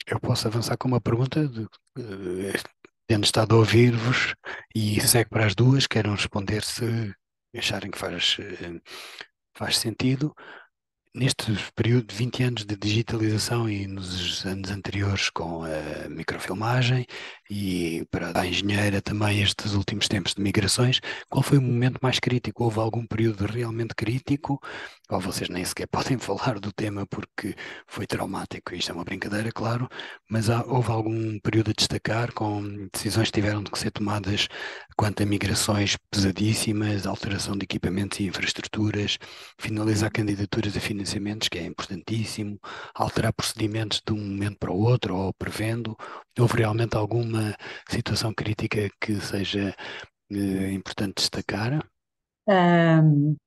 Eu posso avançar com uma pergunta, tendo estado a ouvir-vos, e segue para as duas, queiram responder se acharem que faz sentido. Neste período de 20 anos de digitalização e nos anos anteriores com a microfilmagem e para a engenheira também estes últimos tempos de migrações, qual foi o momento mais crítico? Houve algum período realmente crítico? Ou vocês nem sequer podem falar do tema porque foi traumático, isto é uma brincadeira, claro, mas houve algum período a destacar com decisões que tiveram de ser tomadas quanto a migrações pesadíssimas, alteração de equipamentos e infraestruturas, finalizar candidaturas a financiamentos, que é importantíssimo, alterar procedimentos de um momento para o outro ou prevendo. Houve realmente alguma situação crítica que seja importante destacar? Ahm,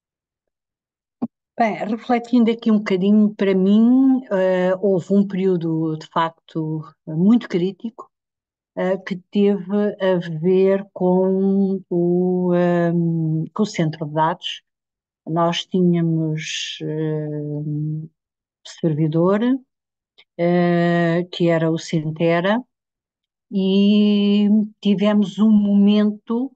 Bem, refletindo aqui um bocadinho, para mim, houve um período de facto muito crítico, que teve a ver com o centro de dados. Nós tínhamos servidor, que era o Centera, e tivemos um momento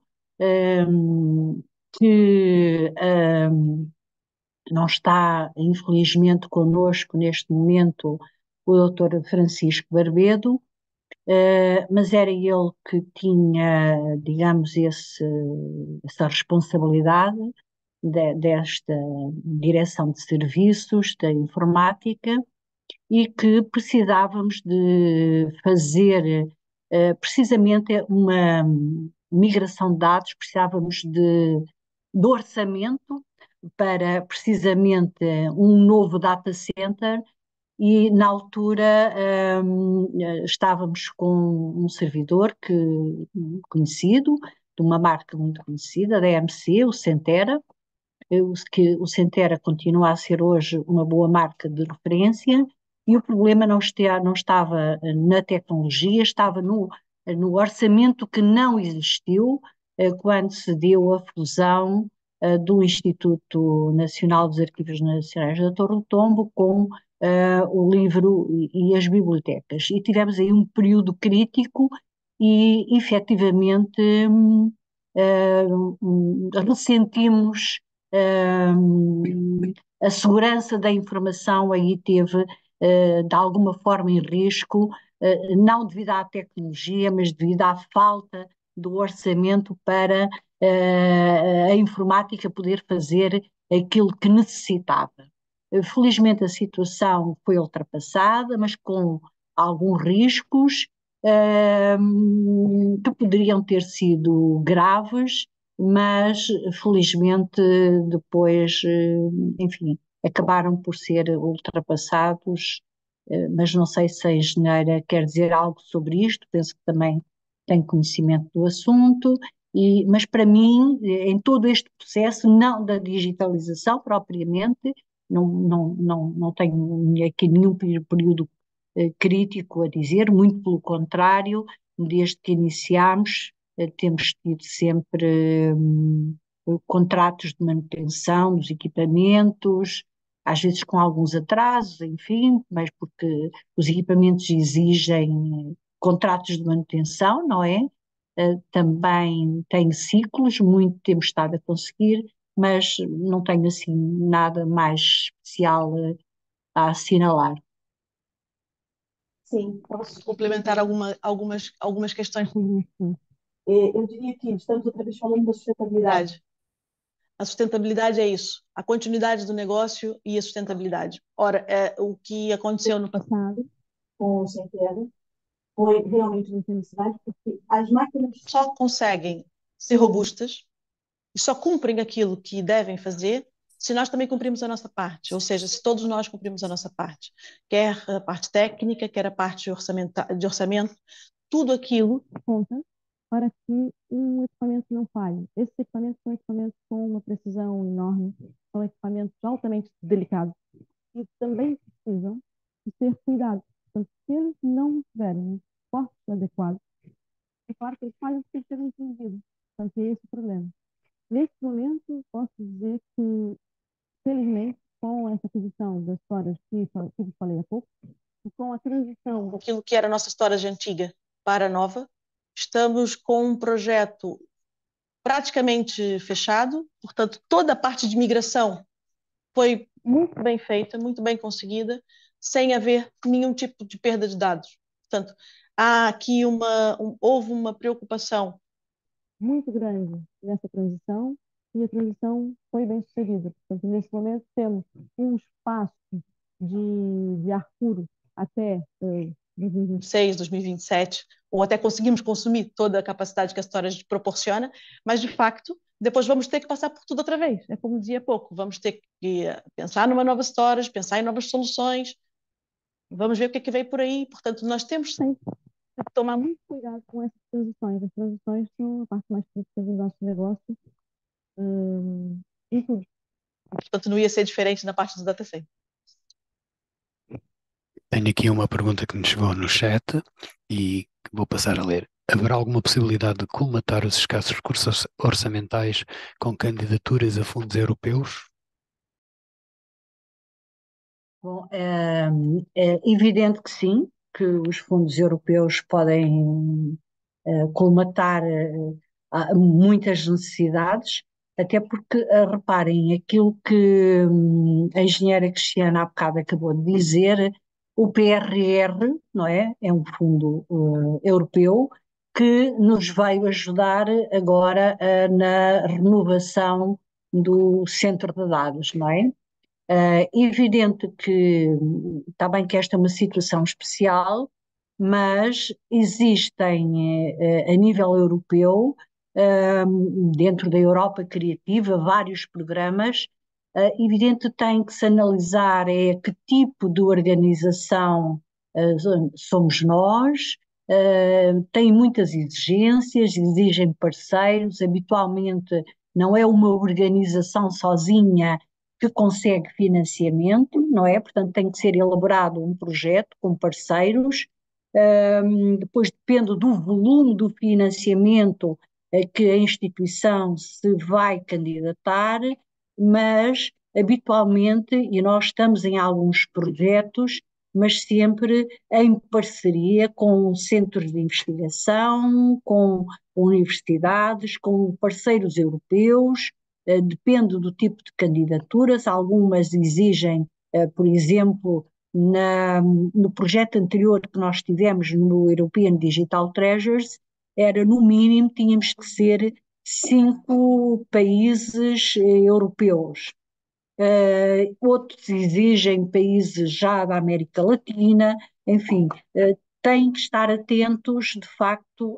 que não está, infelizmente, connosco neste momento o doutor Francisco Barbedo, mas era ele que tinha, digamos, essa responsabilidade desta direção de serviços da informática e que precisávamos de fazer precisamente uma migração de dados, precisávamos de orçamento para precisamente um novo data center e na altura estávamos com um servidor conhecido, de uma marca muito conhecida, da EMC, o Centera, que o Centera continua a ser hoje uma boa marca de referência, e o problema não estava na tecnologia, estava no orçamento que não existiu quando se deu a fusão do Instituto Nacional dos Arquivos Nacionais da Torre do Tombo com o livro e as bibliotecas. E tivemos aí um período crítico e, efetivamente, ressentimos a segurança da informação aí teve, de alguma forma, em risco, não devido à tecnologia, mas devido à falta do orçamento para a informática poder fazer aquilo que necessitava. Felizmente a situação foi ultrapassada, mas com alguns riscos que poderiam ter sido graves, mas felizmente depois, enfim, acabaram por ser ultrapassados, mas não sei se a engenheira quer dizer algo sobre isto, penso que também tem conhecimento do assunto, mas para mim, em todo este processo, não da digitalização propriamente, não tenho aqui nenhum período crítico a dizer, muito pelo contrário, desde que iniciámos, temos tido sempre contratos de manutenção dos equipamentos, às vezes com alguns atrasos, enfim, mas porque os equipamentos exigem contratos de manutenção, não é? Também tem ciclos, muito temos estado a conseguir, mas não tenho assim nada mais especial a assinalar. Sim, posso complementar algumas questões sobre isso. Eu diria que estamos outra vez falando da sustentabilidade. A sustentabilidade é isso, a continuidade do negócio e a sustentabilidade. Ora, o que aconteceu no passado com o Centero foi realmente uma felicidade, porque as máquinas só conseguem ser robustas e só cumprem aquilo que devem fazer se nós também cumprimos a nossa parte, ou seja, se todos nós cumprimos a nossa parte, quer a parte técnica, quer a parte de orçamento, tudo aquilo conta para que um equipamento não falhe. Esses equipamentos são equipamentos com uma precisão enorme, são equipamentos altamente delicados e também precisam de ser cuidados. Portanto, se eles não tiverem suportes adequados, é claro que eles falham porque ser entendidos. Portanto, é esse o problema. Neste momento, posso dizer que, felizmente, com essa aquisição das histórias que eu falei há pouco, com a transição daquilo que era a nossa história antiga para a nova, estamos com um projeto praticamente fechado, portanto, toda a parte de migração foi muito bem feita, muito bem conseguida, sem haver nenhum tipo de perda de dados. Portanto, há aqui houve uma preocupação muito grande nessa transição e a transição foi bem sucedida. Portanto, nesse momento temos um espaço de ar puro até 2026, 2027, ou até conseguimos consumir toda a capacidade que a storage proporciona, mas de facto depois vamos ter que passar por tudo outra vez. É como dizia há pouco, vamos ter que pensar numa nova storage, pensar em novas soluções, vamos ver o que é que veio por aí. Portanto, nós temos sempre que tomar muito cuidado com essas transições. As transições são a parte mais crítica do nosso negócio, em tudo. Portanto, não ia ser diferente na parte do data center. Tenho aqui uma pergunta que me chegou no chat e vou passar a ler. Haverá alguma possibilidade de colmatar os escassos recursos orçamentais com candidaturas a fundos europeus? Bom, é evidente que sim, que os fundos europeus podem colmatar muitas necessidades, até porque, reparem, aquilo que a engenheira Cristiana há bocado acabou de dizer, o PRR, não é? É um fundo europeu que nos veio ajudar agora na renovação do centro de dados, não é? Evidente que está bem que esta é uma situação especial, mas existem a nível europeu, dentro da Europa Criativa, vários programas. Evidente que tem que se analisar que tipo de organização somos nós, tem muitas exigências, exigem parceiros, habitualmente não é uma organização sozinha que consegue financiamento, não é? Portanto, tem que ser elaborado um projeto com parceiros, depois depende do volume do financiamento que a instituição se vai candidatar, mas habitualmente, e nós estamos em alguns projetos, mas sempre em parceria com centros de investigação, com universidades, com parceiros europeus, depende do tipo de candidaturas, algumas exigem, por exemplo, no projeto anterior que nós tivemos no European Digital Treasures, era no mínimo, tínhamos que ser 5 países europeus. Outros exigem países já da América Latina, enfim, têm que estar atentos, de facto,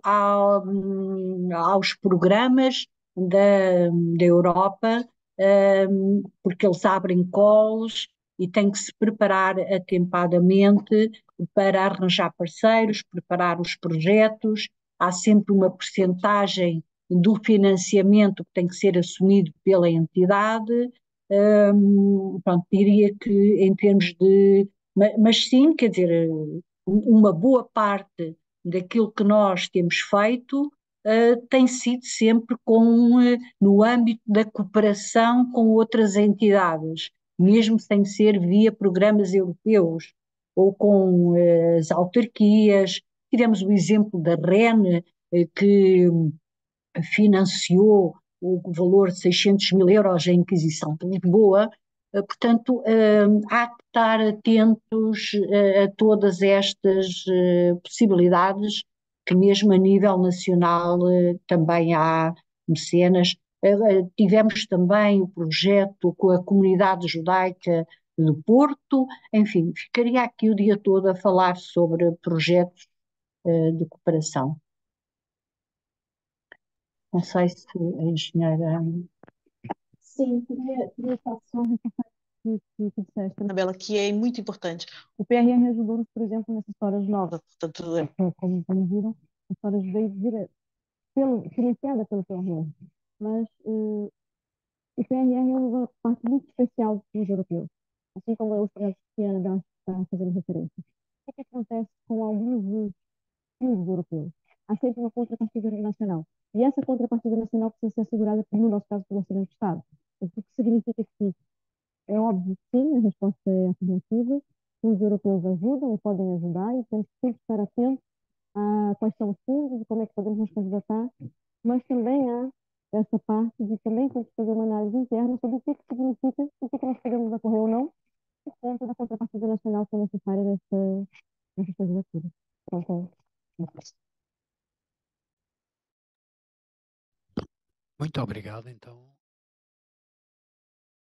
aos programas da Europa, porque eles abrem calls e têm que se preparar atempadamente para arranjar parceiros, preparar os projetos. Há sempre uma percentagem do financiamento que tem que ser assumido pela entidade. Pronto, diria que em termos de. Mas sim, quer dizer, uma boa parte daquilo que nós temos feito tem sido sempre no âmbito da cooperação com outras entidades, mesmo sem ser via programas europeus ou com as autarquias. Tivemos o exemplo da REN, que financiou o valor de 600 mil euros à Inquisição de Lisboa. Portanto, há que estar atentos a todas estas possibilidades, que mesmo a nível nacional também há mecenas. Tivemos também o projeto com a comunidade judaica do Porto, enfim, ficaria aqui o dia todo a falar sobre projetos de cooperação. Não sei se a engenheira. Sim, queria só reforçar que disseste, Anabela, que é muito importante. O PRR ajudou-nos, por exemplo, nessa história nova. Portanto, como viram, a história veio financiada pelo PRR. Mas o PRR é uma parte muito especial dos europeus, assim como os projetos que a Anabela está fazendo referência. O que acontece com alguns dos fundos europeus? Há sempre uma contrapartida nacional. E essa contrapartida nacional precisa ser assegurada, no nosso caso, pelo Orçamento de Estado. O que significa que é óbvio que sim, a resposta é afirmativa, fundos europeus ajudam e podem ajudar, e temos que estar atentos a quais são os fundos e como é que podemos nos candidatar, mas também há essa parte de também temos que fazer uma análise interna sobre o que é que significa, o que é que nós podemos acorrer ou não, por conta da contrapartida nacional que é necessária nessas candidaturas. Pronto, Muito obrigado, então.